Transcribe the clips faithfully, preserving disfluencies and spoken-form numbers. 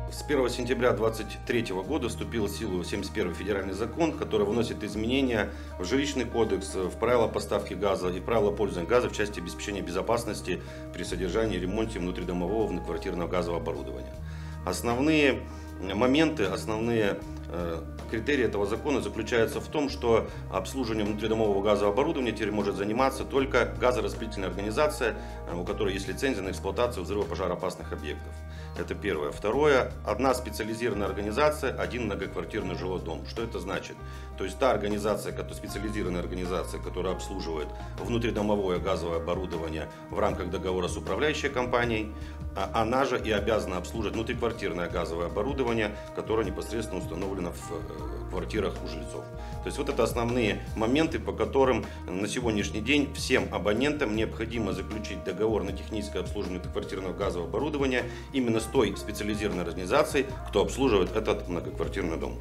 С первого сентября две тысячи двадцать третьего года вступил в силу семьдесят первый федеральный закон, который вносит изменения в жилищный кодекс, в правила поставки газа и правила пользования газа в части обеспечения безопасности при содержании и ремонте внутридомового внуквартирного газового оборудования. Основные моменты, основные э, критерии этого закона заключаются в том, что обслуживанием внутридомового газового оборудования теперь может заниматься только газораспределительная организация, у которой есть лицензия на эксплуатацию взрывопожароопасных объектов. Это первое. Второе. Одна специализированная организация, один многоквартирный жилой дом. Что это значит? То есть та организация, специализированная организация, которая обслуживает внутридомовое газовое оборудование в рамках договора с управляющей компанией, она же и обязана обслуживать внутриквартирное газовое оборудование, которое непосредственно установлено в квартирах у жильцов. То есть вот это основные моменты, по которым на сегодняшний день всем абонентам необходимо заключить договор на техническое обслуживание внутриквартирного газового оборудования именно с той специализированной организацией, кто обслуживает этот многоквартирный дом.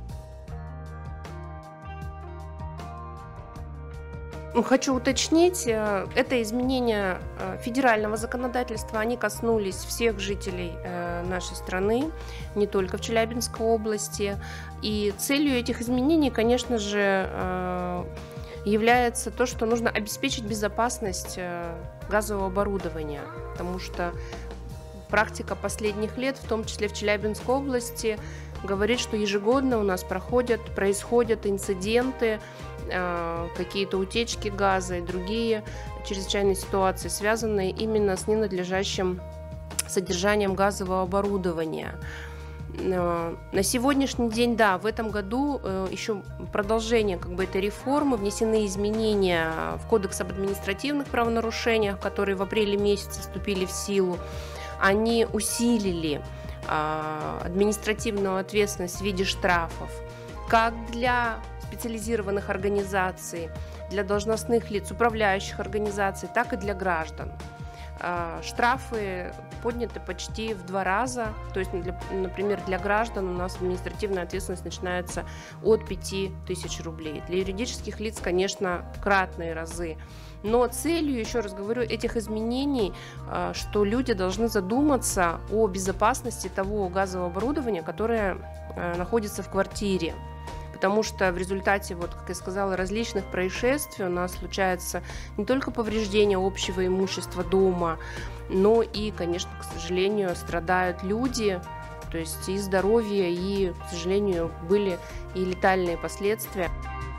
Хочу уточнить, это изменения федерального законодательства, они коснулись всех жителей нашей страны, не только в Челябинской области. И целью этих изменений, конечно же, является то, что нужно обеспечить безопасность газового оборудования, потому что практика последних лет, в том числе в Челябинской области, говорит, что ежегодно у нас проходят, происходят инциденты, какие-то утечки газа и другие чрезвычайные ситуации, связанные именно с ненадлежащим содержанием газового оборудования. На сегодняшний день, да, в этом году еще продолжение как бы этой реформы, внесены изменения в Кодекс об административных правонарушениях, которые в апреле месяце вступили в силу. Они усилили административную ответственность в виде штрафов как для специализированных организаций, для должностных лиц, управляющих организаций, так и для граждан. Штрафы подняты почти в два раза, то есть, для, например, для граждан у нас административная ответственность начинается от пяти тысяч рублей. Для юридических лиц, конечно, кратные разы. Но целью, еще раз говорю, этих изменений, что люди должны задуматься о безопасности того газового оборудования, которое находится в квартире. Потому что в результате, вот, как я сказала, различных происшествий у нас случается не только повреждение общего имущества дома, но и, конечно, к сожалению, страдают люди, то есть и здоровье, и, к сожалению, были и летальные последствия.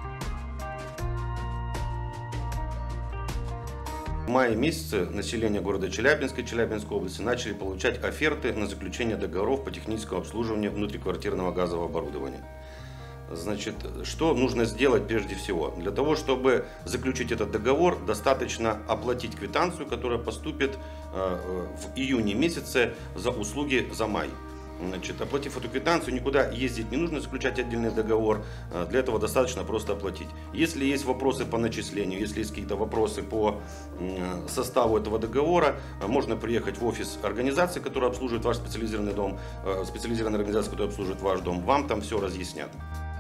В мае месяце население города Челябинска и Челябинской области начали получать оферты на заключение договоров по техническому обслуживанию внутриквартирного газового оборудования. Значит, что нужно сделать прежде всего? Для того, чтобы заключить этот договор, достаточно оплатить квитанцию, которая поступит в июне месяце за услуги за май. Значит, оплатив эту квитанцию, никуда ездить не нужно, заключать отдельный договор. Для этого достаточно просто оплатить. Если есть вопросы по начислению, если есть какие-то вопросы по составу этого договора, можно приехать в офис организации, которая обслуживает ваш специализированный дом, специализированная организация, которая обслуживает ваш дом, вам там все разъяснят.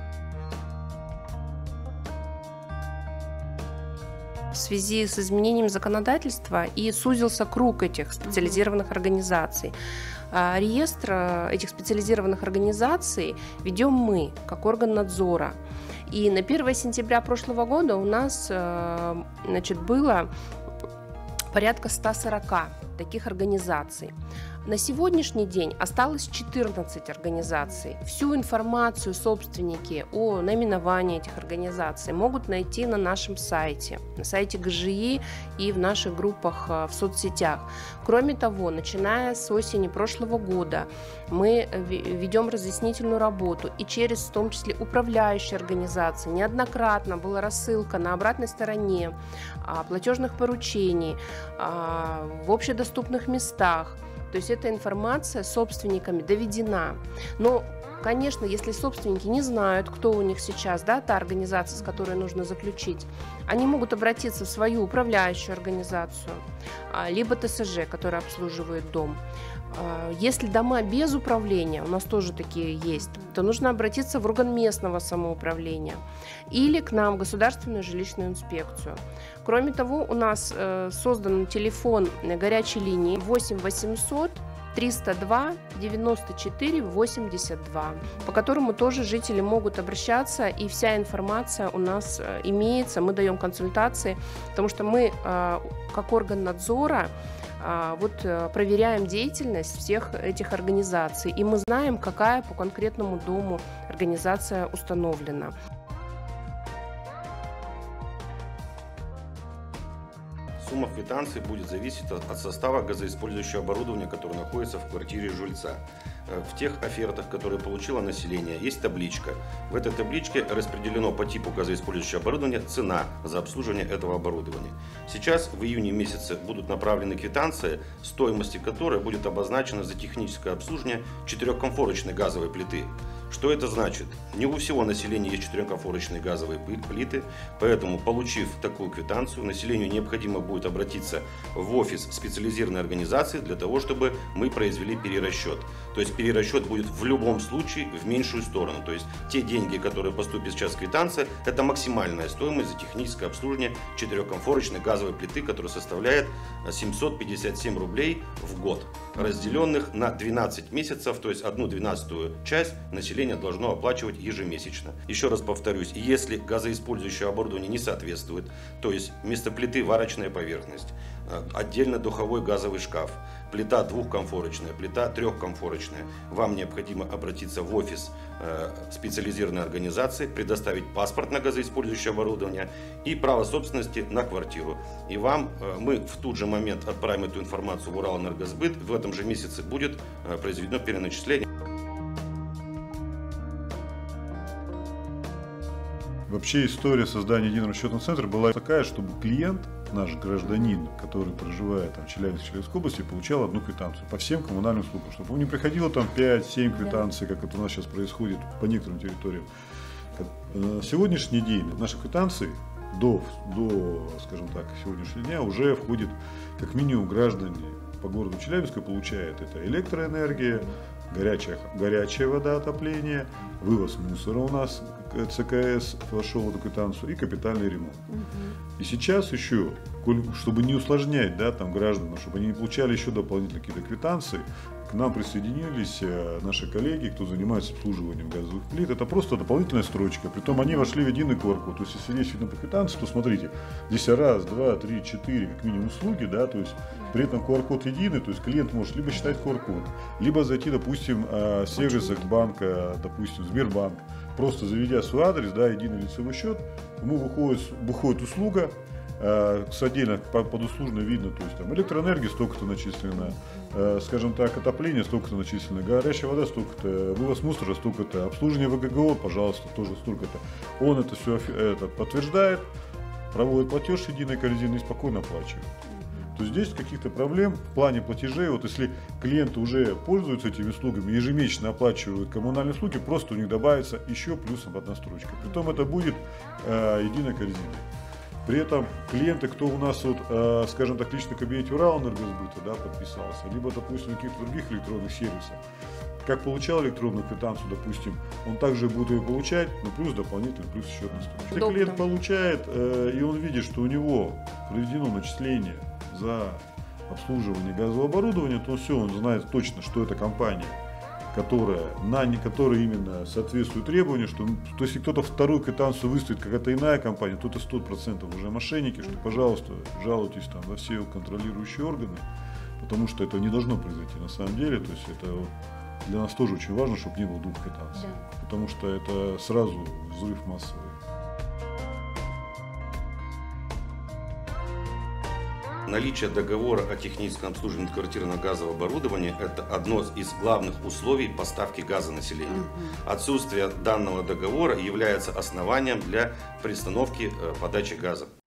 В связи с изменением законодательства и сузился круг этих специализированных организаций. Реестр этих специализированных организаций ведем мы, как орган надзора. И на первое сентября прошлого года у нас, значит, было порядка ста сорока таких организаций. На сегодняшний день осталось четырнадцать организаций. Всю информацию собственники о наименовании этих организаций могут найти на нашем сайте, на сайте ГЖИ и в наших группах в соцсетях. Кроме того, начиная с осени прошлого года мы ведем разъяснительную работу и через, в том числе, управляющие организации. Неоднократно была рассылка на обратной стороне платежных поручений в общедоступных местах. То есть эта информация собственниками доведена. Но, конечно, если собственники не знают, кто у них сейчас, да, та организация, с которой нужно заключить, они могут обратиться в свою управляющую организацию, либо ТСЖ, которая обслуживает дом. Если дома без управления, у нас тоже такие есть, то нужно обратиться в орган местного самоуправления или к нам, в Государственную жилищную инспекцию. Кроме того, у нас создан телефон горячей линии восемь восемьсот триста два девяносто четыре восемьдесят два, по которому тоже жители могут обращаться, и вся информация у нас имеется, мы даем консультации, потому что мы, как орган надзора, вот проверяем деятельность всех этих организаций, и мы знаем, какая по конкретному дому организация установлена. Сумма квитанции будет зависеть от состава газоиспользующего оборудования, которое находится в квартире жильца. В тех офертах, которые получило население, есть табличка. В этой табличке распределено по типу газоиспользующего оборудования цена за обслуживание этого оборудования. Сейчас в июне месяце будут направлены квитанции, стоимость которой будет обозначена за техническое обслуживание четырехконфорочной газовой плиты. Что это значит? Не у всего населения есть четырехконфорочные газовые плиты, поэтому, получив такую квитанцию, населению необходимо будет обратиться в офис специализированной организации для того, чтобы мы произвели перерасчет. То есть перерасчет будет в любом случае в меньшую сторону. То есть те деньги, которые поступят сейчас в квитанции, это максимальная стоимость за техническое обслуживание четырехконфорочной газовой плиты, которая составляет семьсот пятьдесят семь рублей в год, разделенных на двенадцать месяцев, то есть одну двенадцатую часть населения должно оплачивать ежемесячно. Еще раз повторюсь, если газоиспользующее оборудование не соответствует, то есть вместо плиты варочная поверхность, отдельно духовой газовый шкаф, плита двухконфорочная, плита трехконфорочная, вам необходимо обратиться в офис специализированной организации, предоставить паспорт на газоиспользующее оборудование и право собственности на квартиру. И вам мы в тот же момент отправим эту информацию в Уралэнергосбыт. В этом же месяце будет произведено переначисление. Вообще история создания единого расчетного центра была такая, чтобы клиент, наш гражданин, который проживает там, в Челябинской, Челябинской области, получал одну квитанцию по всем коммунальным услугам, чтобы он не приходило там пять-семь квитанций, как это у нас сейчас происходит по некоторым территориям. На сегодняшний день наши квитанции до, до, скажем так, сегодняшнего дня уже входит как минимум граждане по городу Челябинска получают это электроэнергия, горячая, горячая вода, отопление, вывоз мусора у нас, ЦКС вошел в эту квитанцию, и капитальный ремонт. Угу. И сейчас еще, чтобы не усложнять, да, там, гражданам, чтобы они не получали еще дополнительные какие-то квитанции, к нам присоединились наши коллеги, кто занимается обслуживанием газовых плит. Это просто дополнительная строчка. Притом они вошли в единый ку ар код. То есть, если здесь видно по квитанции, то смотрите, здесь раз, два, три, четыре, как минимум услуги, да, то есть при этом ку ар код единый, то есть клиент может либо считать ку ар код, либо зайти, допустим, в сервис банка, допустим, Сбербанк, просто заведя свой адрес, да, единый лицевой счет, ему выходит, выходит услуга, с отдельно под услужно видно, то есть там электроэнергия столько-то начислена, скажем так, отопление столько-то начислено, горячая вода столько-то, вывоз мусора столько-то, обслуживание вэ гэ гэ о, пожалуйста, тоже столько-то. Он это все это подтверждает, проводит платеж единой корзины и спокойно оплачивает. То есть здесь каких-то проблем в плане платежей, вот если клиенты уже пользуются этими услугами, ежемесячно оплачивают коммунальные услуги, просто у них добавится еще плюсом одна строчка. Притом это будет э, единой корзиной. При этом клиенты, кто у нас, вот, э, скажем так, лично в кабинете Уралэнергосбыта, да, подписался, либо, допустим, на каких-то других электронных сервисах, как получал электронную квитанцию, допустим, он также будет ее получать, но плюс дополнительный, плюс счетная строчка. Если клиент получает, э, и он видит, что у него проведено начисление за обслуживание газового оборудования, то все, он знает точно, что это компания, которая, на которой именно соответствует требованию, что, то если кто-то вторую квитанцию выставит, какая-то иная компания, то это сто процентов уже мошенники, что, пожалуйста, жалуйтесь там во все контролирующие органы, потому что это не должно произойти на самом деле, то есть это для нас тоже очень важно, чтобы не было двух квитанций, да. Потому что это сразу взрыв массовый. Наличие договора о техническом обслуживании квартирного газового оборудования – это одно из главных условий поставки газа населению. Угу. Отсутствие данного договора является основанием для приостановки подачи газа.